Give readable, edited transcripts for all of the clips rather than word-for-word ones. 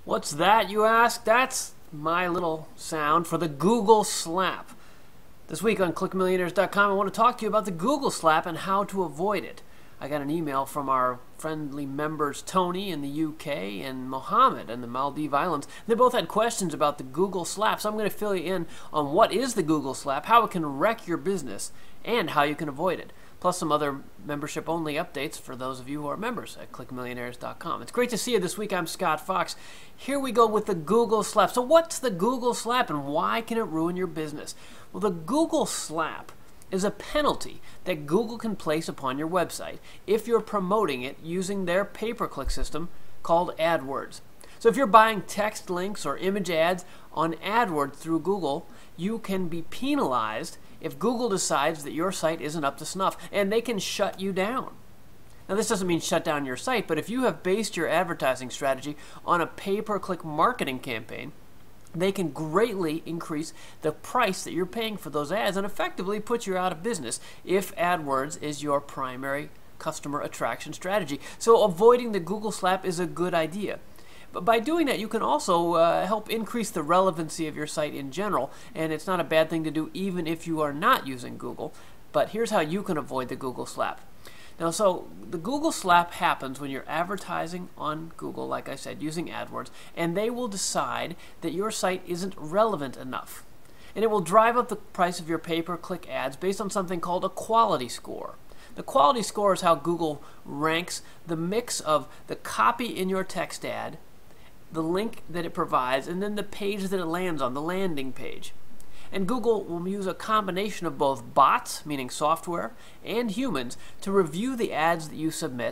What's that, you ask? That's my little sound for the Google slap. This week on ClickMillionaires.com, I want to talk to you about the Google slap and how to avoid it. I got an email from our friendly members Tony in the UK and Mohammed in the Maldives Islands. They both had questions about the Google slap, so I'm going to fill you in on what is the Google slap, how it can wreck your business, and how you can avoid it. Plus some other membership-only updates for those of you who are members at ClickMillionaires.com. It's great to see you this week. I'm Scott Fox. Here we go with the Google slap. So what's the Google slap and why can it ruin your business? Well, the Google slap is a penalty that Google can place upon your website if you're promoting it using their pay-per-click system called AdWords. So if you're buying text links or image ads on AdWords through Google, you can be penalized if Google decides that your site isn't up to snuff, and they can shut you down. Now, this doesn't mean shut down your site, but if you have based your advertising strategy on a pay-per-click marketing campaign, they can greatly increase the price that you're paying for those ads and effectively put you out of business if AdWords is your primary customer attraction strategy. So avoiding the Google slap is a good idea. But by doing that, you can also help increase the relevancy of your site in general, and it's not a bad thing to do even if you are not using Google. But here's how you can avoid the Google slap. Now, so the Google slap happens when you're advertising on Google, like I said, using AdWords, and they will decide that your site isn't relevant enough. And it will drive up the price of your pay-per-click ads based on something called a quality score. The quality score is how Google ranks the mix of the copy in your text ad, the link that it provides, and then the page that it lands on, the landing page. And Google will use a combination of both bots, meaning software, and humans to review the ads that you submit,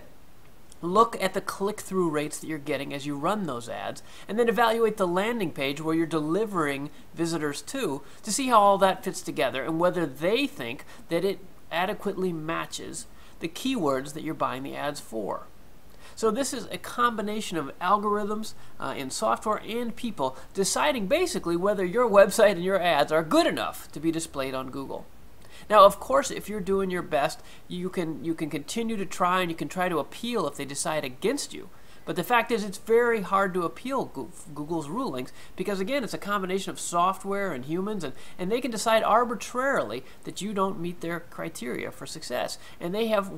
look at the click-through rates that you're getting as you run those ads, and then evaluate the landing page where you're delivering visitors to see how all that fits together and whether they think that it adequately matches the keywords that you're buying the ads for. So this is a combination of algorithms in software and people deciding basically whether your website and your ads are good enough to be displayed on Google. Now, of course, if you're doing your best, you can continue to try, and you can try to appeal if they decide against you. But the fact is, it's very hard to appeal Google's rulings because, again, it's a combination of software and humans, and they can decide arbitrarily that you don't meet their criteria for success. And they have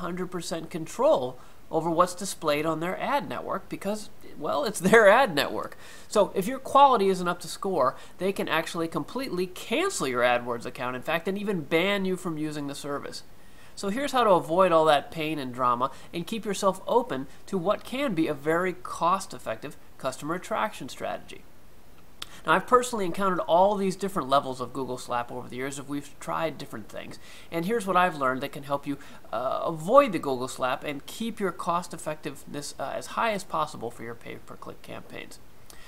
100% control over what's displayed on their ad network because, well, it's their ad network. So if your quality isn't up to score, they can actually completely cancel your AdWords account, in fact, and even ban you from using the service. So here's how to avoid all that pain and drama and keep yourself open to what can be a very cost-effective customer attraction strategy. Now, I've personally encountered all these different levels of Google slap over the years as we've tried different things. And here's what I've learned that can help you avoid the Google slap and keep your cost effectiveness as high as possible for your pay-per-click campaigns.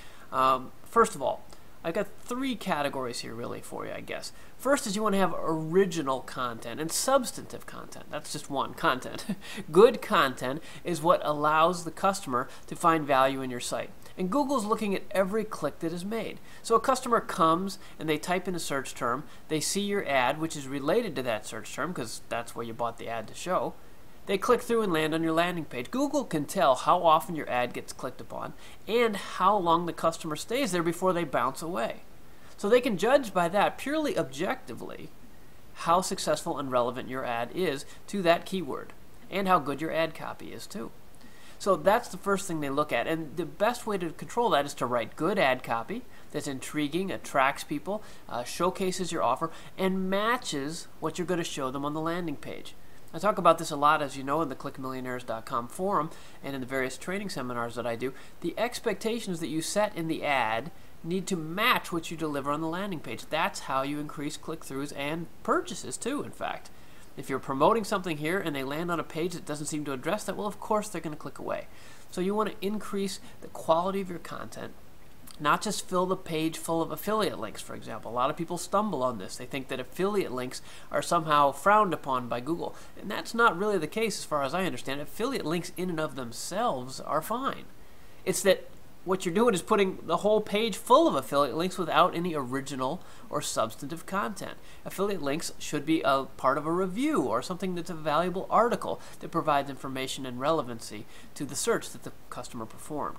First of all, I've got three categories here really for you, I guess. First is you want to have original content and substantive content. That's just one, content. Good content is what allows the customer to find value in your site. And Google's looking at every click that is made. So a customer comes and they type in a search term, they see your ad, which is related to that search term because that's where you bought the ad to show. They click through and land on your landing page. Google can tell how often your ad gets clicked upon and how long the customer stays there before they bounce away. So they can judge by that purely objectively how successful and relevant your ad is to that keyword and how good your ad copy is too. So that's the first thing they look at, and the best way to control that is to write good ad copy that's intriguing, attracts people, showcases your offer, and matches what you're going to show them on the landing page. I talk about this a lot, as you know, in the ClickMillionaires.com forum and in the various training seminars that I do. The expectations that you set in the ad need to match what you deliver on the landing page. That's how you increase click-throughs and purchases too, in fact. If you're promoting something here and they land on a page that doesn't seem to address that, well, of course they're going to click away. So you want to increase the quality of your content, not just fill the page full of affiliate links, for example. A lot of people stumble on this. They think that affiliate links are somehow frowned upon by Google. And that's not really the case as far as I understand. Affiliate links in and of themselves are fine. It's that what you're doing is putting the whole page full of affiliate links without any original or substantive content. Affiliate links should be a part of a review or something that's a valuable article that provides information and relevancy to the search that the customer performed.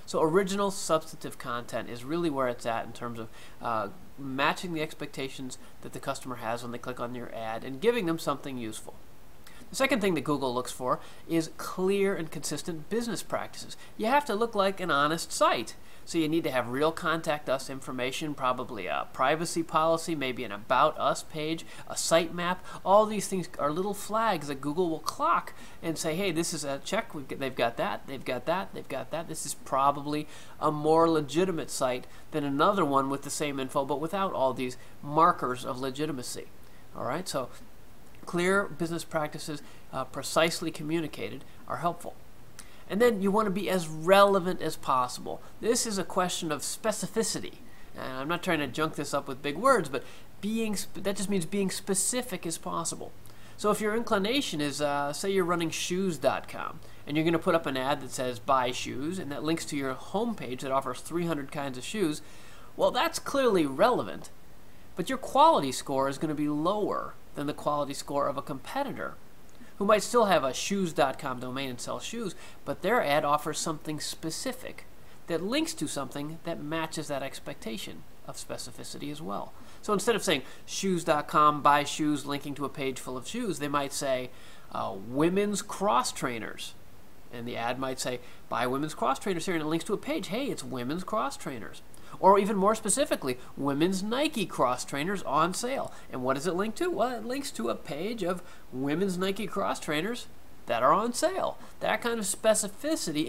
So original substantive content is really where it's at in terms of matching the expectations that the customer has when they click on your ad and giving them something useful. The second thing that Google looks for is clear and consistent business practices. You have to look like an honest site. So you need to have real contact us information, probably a privacy policy, maybe an about us page, a sitemap. All these things are little flags that Google will clock and say, hey, this is a check. They've got that, they've got that, they've got that. This is probably a more legitimate site than another one with the same info, but without all these markers of legitimacy. All right, so clear business practices, precisely communicated, are helpful. And then you want to be as relevant as possible. This is a question of specificity. And I'm not trying to junk this up with big words, but that just means being specific as possible. So if your inclination is, say you're running shoes.com, and you're going to put up an ad that says buy shoes, and that links to your homepage that offers 300 kinds of shoes, well, that's clearly relevant. But your quality score is going to be lower than the quality score of a competitor who might still have a shoes.com domain and sell shoes, but their ad offers something specific that links to something that matches that expectation of specificity as well. So instead of saying shoes.com, buy shoes, linking to a page full of shoes, they might say women's cross trainers. And the ad might say, buy women's cross trainers here, and it links to a page. Hey, it's women's cross trainers. Or even more specifically, women's Nike cross trainers on sale. And what does it link to? Well, it links to a page of women's Nike cross trainers that are on sale. That kind of specificity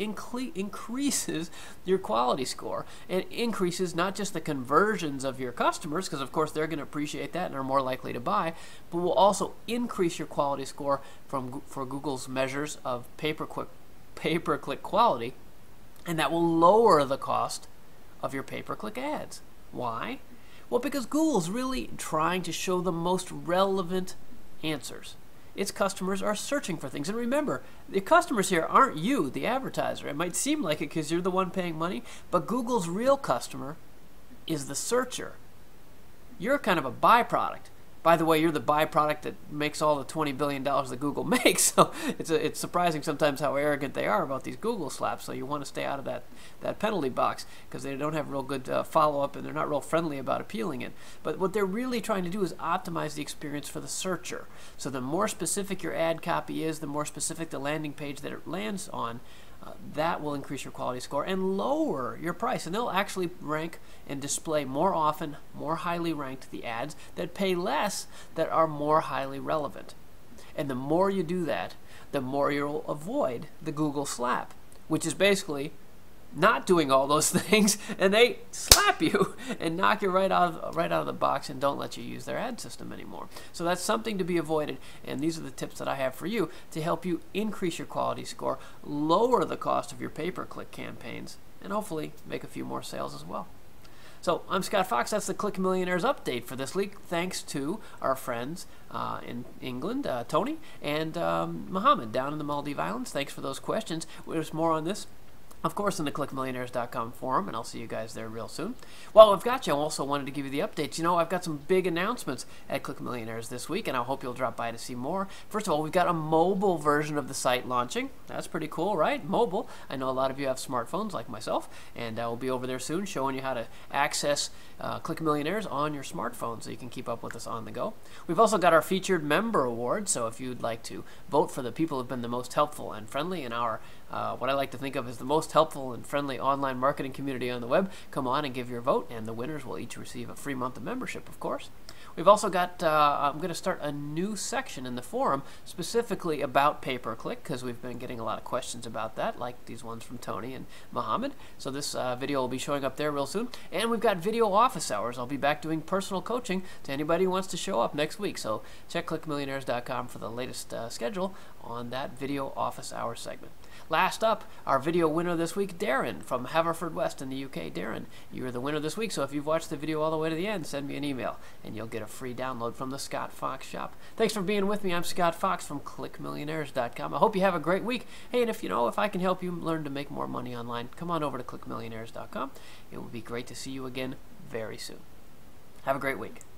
increases your quality score and increases not just the conversions of your customers, because of course they're going to appreciate that and are more likely to buy, but will also increase your quality score for Google's measures of pay-per-click quality, and that will lower the cost of your pay-per-click ads. Why? Well, because Google's really trying to show the most relevant answers. Its customers are searching for things. And remember, the customers here aren't you, the advertiser. It might seem like it because you're the one paying money, but Google's real customer is the searcher. You're kind of a byproduct. By the way, you're the byproduct that makes all the $20 billion that Google makes. So it's surprising sometimes how arrogant they are about these Google slaps. So you want to stay out of that penalty box because they don't have real good follow-up and they're not real friendly about appealing it. But what they're really trying to do is optimize the experience for the searcher. So the more specific your ad copy is, the more specific the landing page that it lands on, that will increase your quality score and lower your price. And they'll actually rank and display more often, more highly ranked, the ads that pay less that are more highly relevant. And the more you do that, the more you'll avoid the Google slap, which is basically not doing all those things, and they slap you and knock you right out of the box and don't let you use their ad system anymore. So that's something to be avoided, and these are the tips that I have for you to help you increase your quality score, lower the cost of your pay-per-click campaigns, and hopefully make a few more sales as well. So I'm Scott Fox. That's the Click Millionaires update for this week. Thanks to our friends in England, Tony and Mohammed down in the Maldives Islands. Thanks for those questions. There's more on this, of course, in the clickmillionaires.com forum, and I'll see you guys there real soon. While I've got you, I also wanted to give you the updates. You know, I've got some big announcements at Click Millionaires this week, and I hope you'll drop by to see more. First of all, we've got a mobile version of the site launching. That's pretty cool, right? Mobile. I know a lot of you have smartphones like myself, and we'll be over there soon showing you how to access Click Millionaires on your smartphone so you can keep up with us on the go. We've also got our featured member award, so if you'd like to vote for the people who've been the most helpful and friendly in our what I like to think of as the most helpful and friendly online marketing community on the web, come on and give your vote, and the winners will each receive a free month of membership, of course. We've also got, I'm going to start a new section in the forum specifically about pay-per-click because we've been getting a lot of questions about that, like these ones from Tony and Mohammed. So this video will be showing up there real soon. And we've got video office hours. I'll be back doing personal coaching to anybody who wants to show up next week. So check clickmillionaires.com for the latest schedule on that video office hour segment. Last up, our video winner this week, Darren from Haverfordwest in the UK. Darren, you're the winner this week, so if you've watched the video all the way to the end, send me an email, and you'll get a free download from the Scott Fox shop. Thanks for being with me. I'm Scott Fox from ClickMillionaires.com. I hope you have a great week. Hey, and if I can help you learn to make more money online, come on over to ClickMillionaires.com. It will be great to see you again very soon. Have a great week.